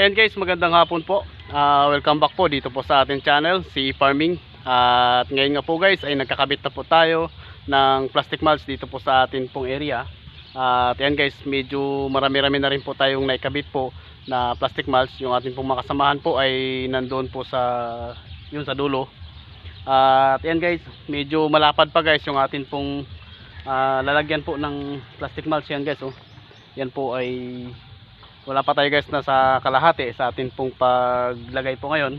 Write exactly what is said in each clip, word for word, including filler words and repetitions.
ayan guys, magandang hapon po. Uh, welcome back po dito po sa ating channel, si Farming. Uh, at ngayon nga po guys ay nagkakabit na po tayo ng plastic mulch dito po sa atin pong area. Uh, at ayan guys, medyo marami-rami na rin po tayong naikabit po na plastic mulch. Yung ating pong makasamahan po ay nandoon po sa yun sa dulo. Uh, at ayan guys, medyo malapad pa guys yung atin pong uh, lalagyan po ng plastic mulch. Yan guys, oh. Yan po ay wala pa tayo guys na sa kalahati sa atin pong paglagay po ngayon.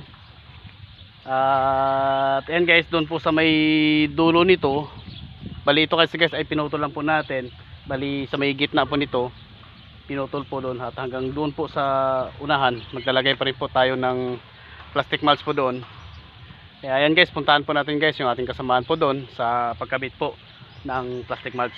Uh, at ayan guys, doon po sa may dulo nito, bali ito kasi guys ay pinutol lang po natin. Bali sa may gitna po nito, pinutol po doon, at hanggang doon po sa unahan maglalagay pa rin po tayo ng plastic mulch po doon. Kaya ayan guys, puntahan po natin guys yung ating kasamahan po doon sa pagkabit po ng plastic mulch.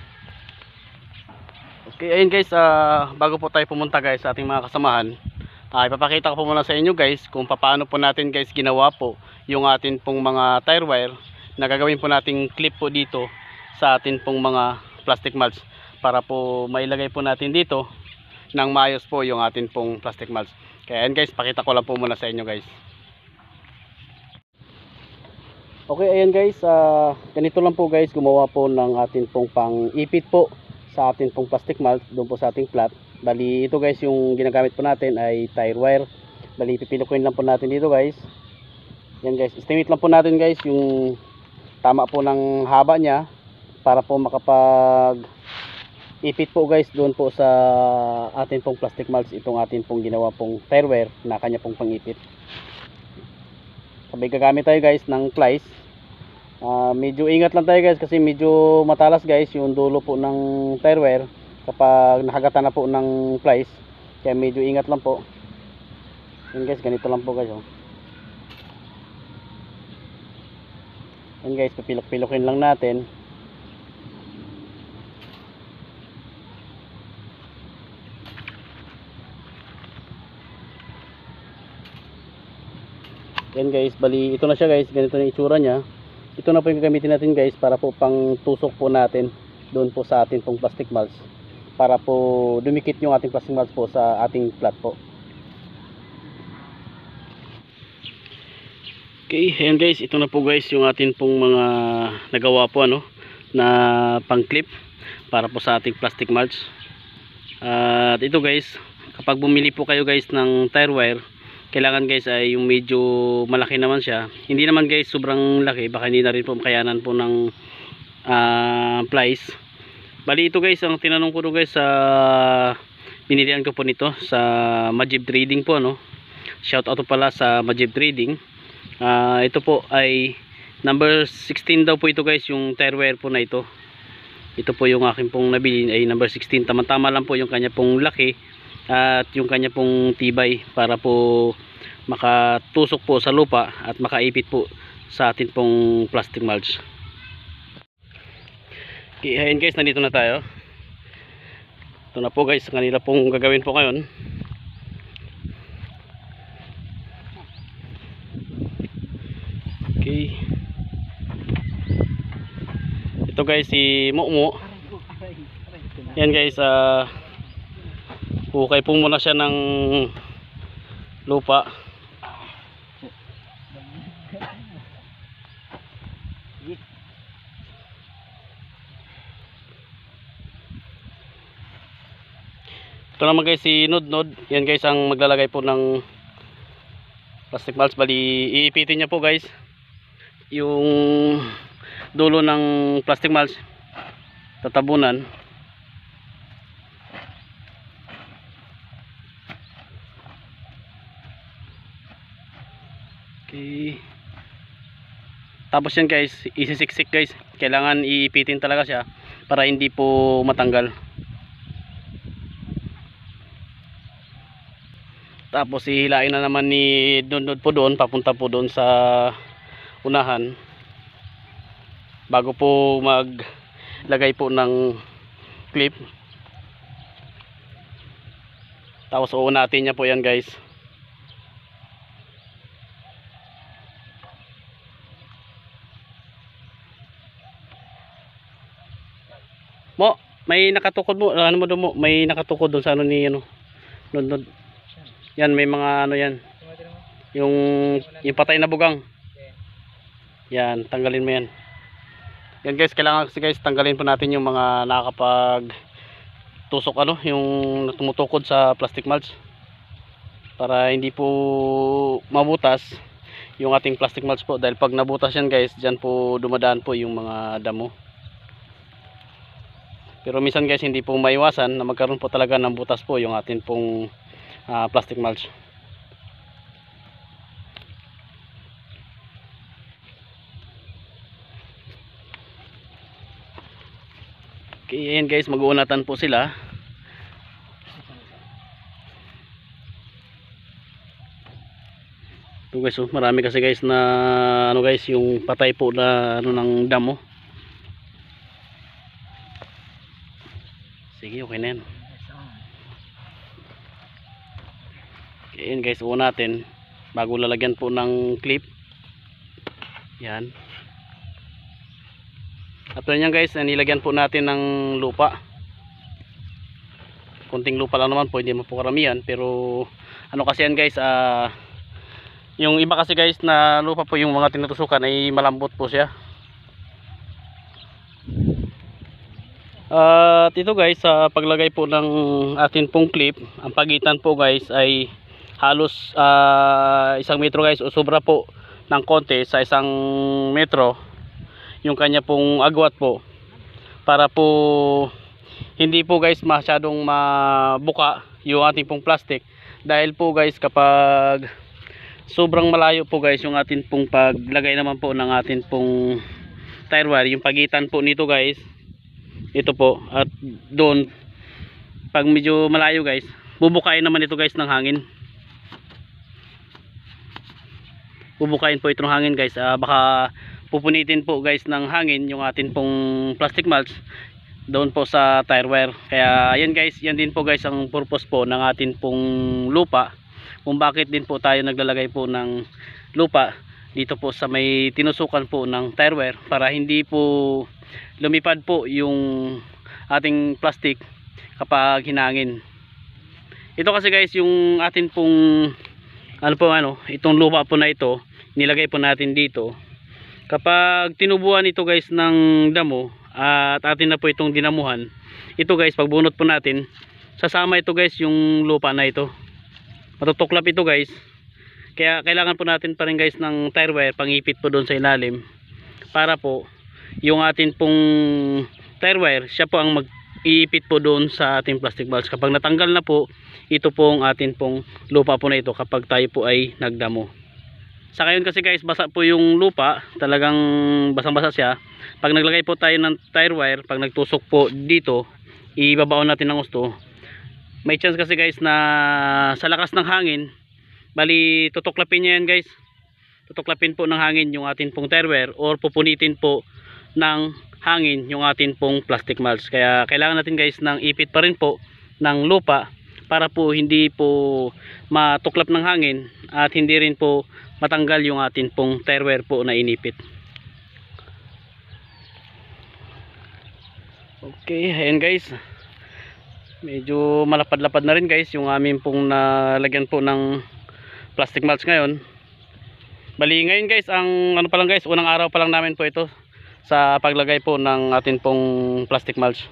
Okay, ayun guys, uh, bago po tayo pumunta guys sa ating mga kasamahan, uh, ipapakita ko po muna sa inyo guys kung paano po natin guys ginawa po yung atin pong mga tire wire na gagawin po nating clip po dito sa atin pong mga plastic mulch, para po mailagay po natin dito ng maayos po yung atin pong plastic mulch. Kaya ayun guys, pakita ko lang po muna sa inyo guys. Okay, ayan guys, uh, ganito lang po guys gumawa po ng atin pong pang-ipit po sa atin pong plastic mulch doon po sa ating plot. Bali ito guys, yung ginagamit po natin ay tire wire. Bali pipilukuin lang po natin dito guys. Yan guys, estimate lang po natin guys yung tama po ng haba niya para po makapag ipit po guys doon po sa atin pong plastic mulch itong atin pong ginawa pong tire wire na kanya pong pangipit. Sabay gagamit tayo guys ng plies. Uh, medyo ingat lang tayo guys kasi medyo matalas guys yung dulo po ng tire wire kapag nakagatan na po ng plies, kaya medyo ingat lang po. Yan guys, ganito lang po guys, oh. Yan guys, papilok-pilokin lang natin. Yan guys, bali ito na siya guys, ganito na itsura nya. Ito na po yung gagamitin natin guys para po pang tusok po natin doon po sa ating pong plastic mulch, para po dumikit yung ating plastic mulch po sa ating plot po. Okay, ayan guys, ito na po guys yung ating pong mga nagawa po ano na pang clip para po sa ating plastic mulch. At uh, ito guys, kapag bumili po kayo guys ng tire wire, kailangan guys ay yung medyo malaki naman siya. Hindi naman guys sobrang laki, baka hindi na rin po kayanan po ng uh, plies. Bali ito guys, ang tinanong ko do guys sa uh, binilihan ko po nito sa Majib Trading po, no. Shout out pala sa Majib Trading. Uh, ito po ay number sixteen daw po ito guys, yung tire wire po na ito. Ito po yung aking pong nabili ay number sixteen. Tama-tama lang po yung kanya pong laki at yung kanya pong tibay para po makatusok po sa lupa at makaipit po sa atin pong plastic mulch. Okay, ayan guys, nandito na tayo. Ito na po guys, kanila pong gagawin po ngayon. Okay, ito guys si Mumu. Yan guys, ah uh, hukay po muna siya ng lupa. Ito naman guys si Nod Nod. Yan guys ang maglalagay po ng plastic mulch. Bali iipitin niya po guys yung dulo ng plastic mulch, tatabunan. Okay. Tapos yan guys, isisiksik guys. Kailangan iipitin talaga siya para hindi po matanggal. Tapos ihilain na naman ni Nod po doon, papunta po doon sa unahan bago po maglagay po ng clip. Tapos uunatin niya po yan guys. Mo, may nakatukod mo, ano mo doon mo, may nakatukod doon sa ano ni ano, Nod Nod. Yan, may mga ano yan. Yung, yung patay na bugang. Yan, tanggalin mo yan. Yan guys, kailangan kasi guys, tanggalin po natin yung mga nakakapag tusok ano, yung tumutukod sa plastic mulch. Para hindi po mabutas yung ating plastic mulch po. Dahil pag nabutas yan guys, dyan po dumadaan po yung mga damo. Pero minsan guys, hindi po maiwasan na magkaroon po talaga ng butas po yung ating pong uh, plastic mulch. Okay, ayan guys, mag-uunatan po sila. Ito guys, oh, marami kasi guys na ano guys, yung patay po na ano ng damo. Sige, okay na yan. Okay, ayan guys, uun natin bago lalagyan po ng clip. Yan. After nyan guys, nilagyan po natin ng lupa. Kunting lupa lang naman po, hindi mo po karamihan. Pero ano kasi yan guys, uh, yung iba kasi guys na lupa po yung mga tinutusukan ay malambot po siya. At uh, ito guys, sa uh, paglagay po ng atin pong clip, ang pagitan po guys ay halos uh, isang metro guys, o sobra po ng konti sa isang metro yung kanya pong agwat po, para po hindi po guys masyadong mabuka yung ating pong plastic. Dahil po guys, kapag sobrang malayo po guys yung ating pong paglagay naman po ng ating pong tire wire, yung pagitan po nito guys, ito po at doon, pag medyo malayo guys, bubukain naman ito guys ng hangin. Bubukain po itong hangin guys, uh, baka pupunitin po guys ng hangin yung atin pong plastic mulch doon po sa tire wire. Kaya yan guys, yan din po guys ang purpose po ng atin pong lupa, kung bakit din po tayo naglalagay po ng lupa dito po sa may tinusukan po ng tire wire, para hindi po lumipad po yung ating plastic kapag hinangin. Ito kasi guys, yung atin pong ano po ano, itong lupa po na ito, nilagay po natin dito. Kapag tinubuan ito guys ng damo at atin na po itong dinamuhan, ito guys, pagbunot po natin, sasama ito guys yung lupa na ito, matutuklap ito guys. Kaya kailangan po natin pa rin guys ng tire wire, pangipit po doon sa ilalim, para po yung atin pong tire wire, siya po ang mag-iipit po doon sa ating plastic mulch. Kapag natanggal na po, ito pong atin pong lupa po na ito kapag tayo po ay nagdamo. Sa ngayon kasi guys, basa po yung lupa, talagang basang-basa siya. Pag naglagay po tayo ng tire wire, pag nagtusok po dito, ibabaon natin ng gusto. May chance kasi guys na sa lakas ng hangin, bali tutuklapin niya yan guys. Tutuklapin po ng hangin yung atin pong tire wire, or pupunitin po ng hangin yung atin pong plastic mulch. Kaya kailangan natin guys ng ipit pa rin po ng lupa, para po hindi po matuklap ng hangin at hindi rin po matanggal yung atin pong tire wire po na inipit. Okay, ayan guys, medyo malapad-lapad na rin guys yung amin pong nalagyan po ng plastic mulch ngayon. Bali ngayon guys, ang ano pa lang guys, unang araw pa lang namin po ito sa paglagay po ng atin pong plastic mulch.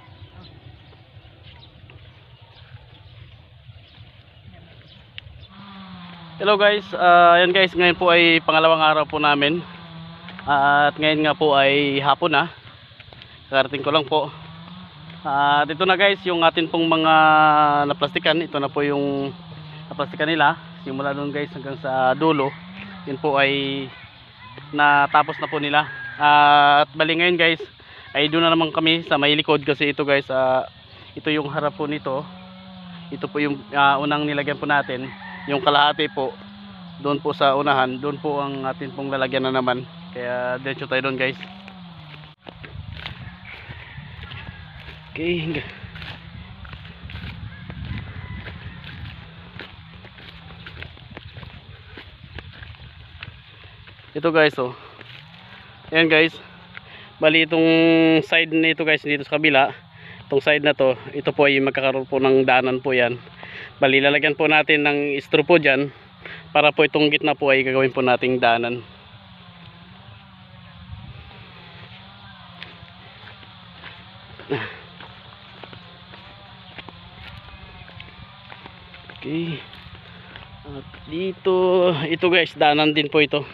Hello guys, uh, ayan guys, ngayon po ay pangalawang araw po namin, uh, at ngayon nga po ay hapon na, karating ko lang po. Uh, dito na guys yung atin pong mga naplastikan. Ito na po yung naplastikan nila, simula doon guys hanggang sa dulo. Yun po ay natapos na po nila, uh, at bali ngayon guys ay doon na naman kami sa may likod, kasi ito guys, uh, ito yung harap po nito. Ito po yung uh, unang nilagyan po natin. Yung kalahati po doon po sa unahan, doon po ang atin pong lalagyan na naman. Kaya diretso tayo doon guys. Okay. Ito guys, oh. Ayan guys, bali itong side nito guys, dito sa kabila, itong side na to, ito po ay magkakaroon po ng daanan po yan. Bali, lalagyan po natin ng straw po dyan para po itong gitna po ay gagawin po nating daanan. Okay. At dito, ito guys, daanan din po ito.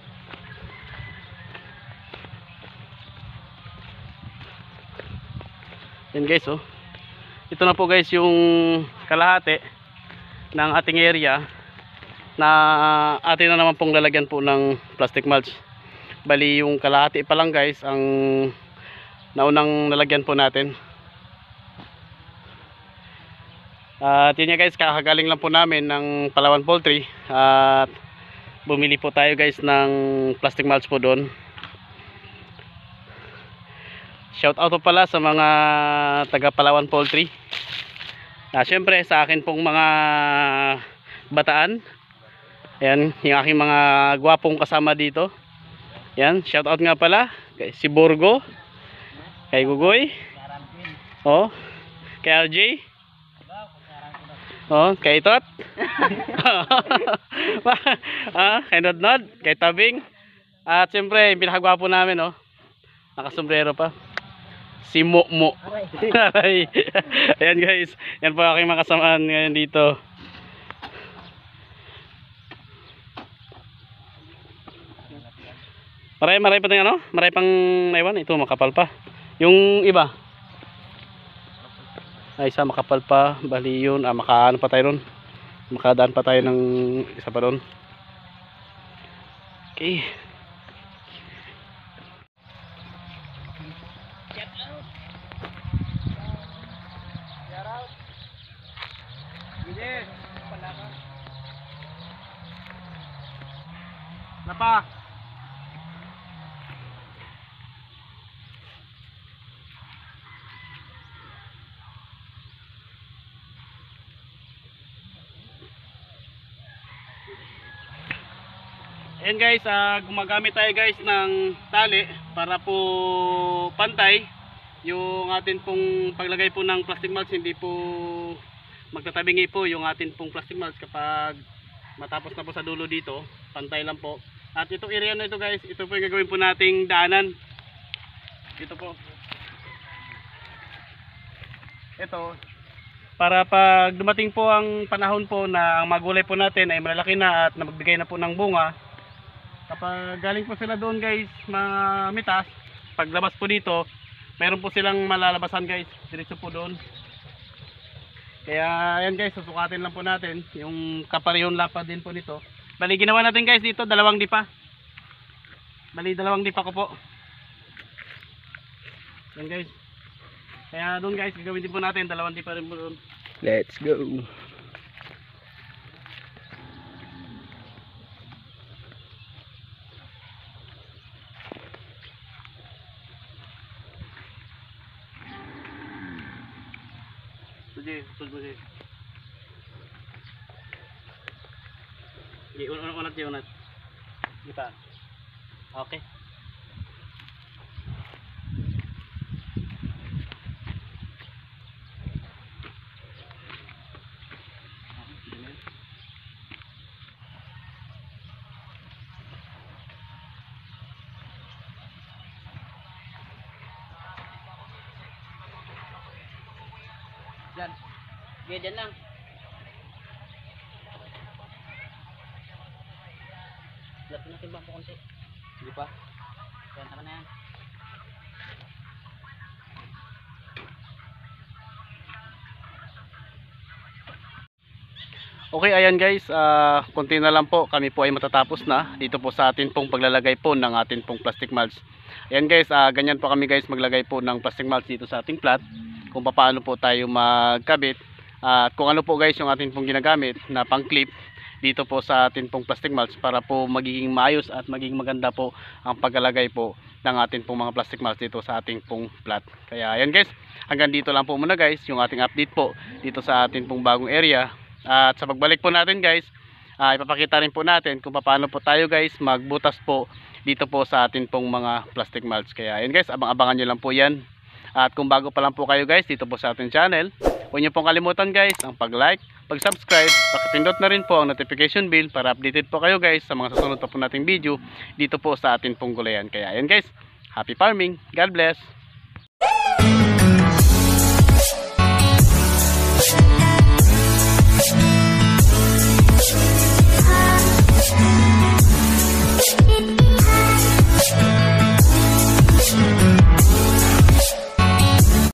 Yan guys, oh. Ito na po guys yung kalahati ng ating area na atin na naman pong lalagyan po ng plastic mulch. Bali yung kalahati pa lang guys ang naunang nalagyan po natin. At yun nga guys, kakagaling lang po namin ng Palawan Poultry at bumili po tayo guys ng plastic mulch po doon. Shout out po pala sa mga taga Palawan Poultry. Ah, syempre sa akin pong mga bataan. Ayan, yung aking mga gwapong kasama dito. Ayan, shout out nga pala kay si Borgo, kay Gugoy, oh, kay R J, oh, kay Tot, ah, kay Nodnod, kay Tabing. At syempre yung pinakagwapo namin, oh, nakasombrero pa, si Mo-Mo. Ayan guys, yan po aking mga kasamaan ngayon dito. Maray maray pa tayong ano? Maray pang naiwan, ito makapal pa. Yung iba ay isa makapal pa, bali yun, ah, makaano pa tayo ron. Makadaan pa tayo ng isa pa ron. Okay. Napa. Ayan guys, uh, gumagamit tayo guys ng tali para po pantay yung atin pong paglagay po ng plastic mulch. Hindi po magtatabingi po yung atin pong plastic mulch kapag matapos na po sa dulo dito, pantay lang po. At itong area na ito guys, ito po yung gagawin po nating daanan. Ito po, ito para pag dumating po ang panahon po na ang magulay po natin ay malalaki na at magbigay na po ng bunga, kapag galing po sila doon guys mamitas, paglabas po dito mayroon po silang malalabasan guys, diretso po doon. Kaya ayan guys, susukatin lang po natin yung kaparehong lapad din po nito. Bali ginawa natin guys dito dalawang dipa, bali dalawang dipa ko po. Ayan guys, kaya doon guys gagawin din po natin dalawang dipa rin po doon. Let's go. Sige, sulod mo siya. Sige, unat siya, unat. Kita. Okay. Diyan. Sige, diyan lang. Lahat natin ba po konti? Hindi pa. Yan, taka na yan. Okay, ayan guys, uh, konti na lang po, kami po ay matatapos na dito po sa atin pong paglalagay po ng atin pong plastic mulch. Ayan guys, uh, ganyan po kami guys maglagay po ng plastic mulch dito sa ating plat, kung paano po tayo magkabit at uh, kung ano po guys yung atin pong ginagamit na pang clip dito po sa atin pong plastic mulch para po magiging maayos at magiging maganda po ang paglalagay po ng atin pong mga plastic mulch dito sa ating pong plat. Kaya ayan guys, hanggang dito lang po muna guys yung ating update po dito sa atin pong bagong area. At sa pagbalik po natin guys, uh, ipapakita rin po natin kung paano po tayo guys magbutas po dito po sa atin pong mga plastic mulch. Kaya ayan guys, abang-abangan nyo lang po yan. At kung bago pa lang po kayo guys dito po sa ating channel, Huwag niyo pong kalimutan guys ang pag-like, pag-subscribe, pakipindot na rin po ang notification bell para updated po kayo guys sa mga susunod pa po nating video dito po sa atin pong gulayan. Kaya ayan guys, happy farming, God bless.